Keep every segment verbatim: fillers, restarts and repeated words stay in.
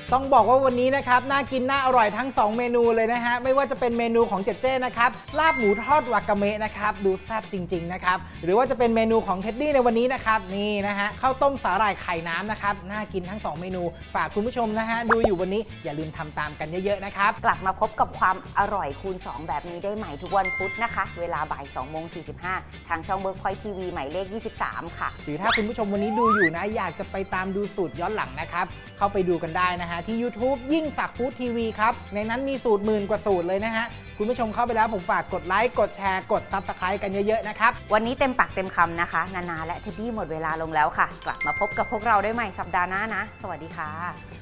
ต้องบอกว่าวันนี้นะครับน่ากินน่าอร่อยทั้งสองเมนูเลยนะฮะไม่ว่าจะเป็นเมนูของเจเจ้นะครับลาบหมูทอดวากาเมะนะครับดูแซ่บจริงๆนะครับหรือว่าจะเป็นเมนูของเท็ดดี้ในวันนี้นะครับนี่นะฮะข้าวต้มสาหร่ายไข่น้ำนะครับน่ากินทั้งสองเมนูฝากคุณผู้ชมนะฮะดูอยู่วันนี้อย่าลืมทำตามกันเยอะๆนะครับกลับมาพบกับความอร่อยคูณสองแบบนี้ได้ใหม่ทุกวันพุธนะคะเวลาบ่ายสองโมงสี่สิบห้าทางช่องเวิร์กพอยท์ทีวีหมายเลขยี่สิบสามค่ะหรือถ้าคุณผู้ชมวันนี้ดูอยู่นะอยากจะไปตามดูสูตรย้อนหลังนะครับเข้าไปดูกันได้นะฮะที่ YouTube ยิ่งศักดิ์ฟู้ดทีวีครับในนั้นมีสูตรหมื่นกว่าสูตรเลยนะฮะคุณผู้ชมเข้าไปแล้วผมฝากกดไลค์กดแชร์กด ซับสไครบ์ กันเยอะๆนะครับวันนี้เต็มปากเต็มคำนะคะนานาและเท็ดดี้หมดเวลาลงแล้วค่ะกลับมาพบกับพวกเราได้ใหม่สัปดาห์หน้านะสวัสดีค่ะ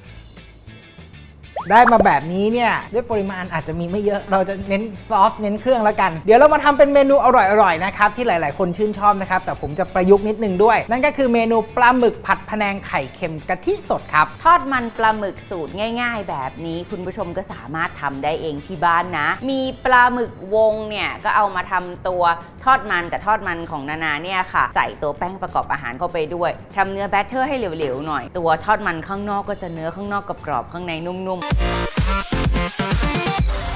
ได้มาแบบนี้เนี่ยด้วยปริมาณอาจจะมีไม่เยอะเราจะเน้นซอสเน้นเครื่องแล้วกันเดี๋ยวเรามาทำเป็นเมนูอร่อยๆนะครับที่หลายๆคนชื่นชอบนะครับแต่ผมจะประยุกต์นิดนึงด้วยนั่นก็คือเมนูปลาหมึกผัดพะแนงไข่เค็มกะทิสดครับทอดมันปลาหมึกสูตรง่ายๆแบบนี้คุณผู้ชมก็สามารถทำได้เองที่บ้านนะมีปลาหมึกวงเนี่ยก็เอามาทำตัวทอดมันแต่ทอดมันของนานาเนี่ยค่ะใส่ตัวแป้งประกอบอาหารเข้าไปด้วยทำเนื้อแบตเตอร์ให้เหลวๆหน่อยตัวทอดมันข้างนอกก็จะเนื้อข้างนอกกรอบๆข้างในนุ่มๆ